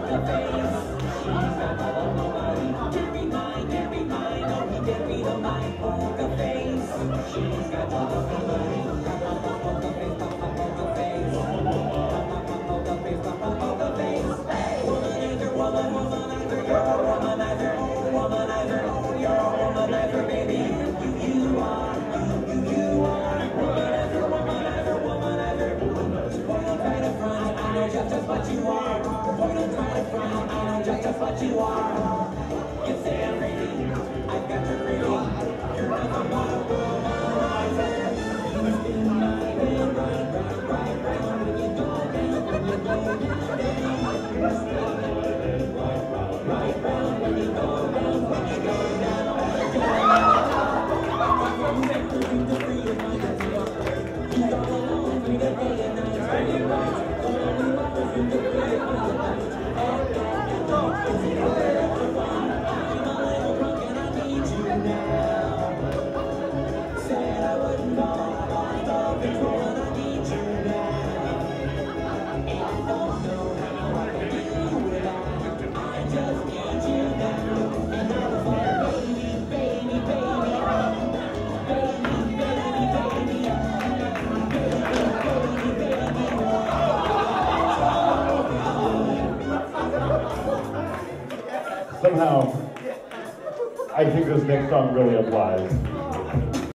poker face. She's got the nobody. Can't read mine, no, he can't read on my poker face. She's got the nobody. Poker face, poker face. Poker face, poker face. Womanizer, womanizer, you're a womanizer. Womanizer, you're a womanizer, baby. You are. Womanizer, womanizer, womanizer. Boy, don't try to front, I know just what you are. Boy, don't try to front, I know just what you are. You say I'm pretty, I've got your pretty. You're nothing but a womanizer. You spin my head right, right, right, right. When you go down, when you go down, down. You spin my head right, right, right. When you go down, when you go down, Somehow, I think this next song really applies.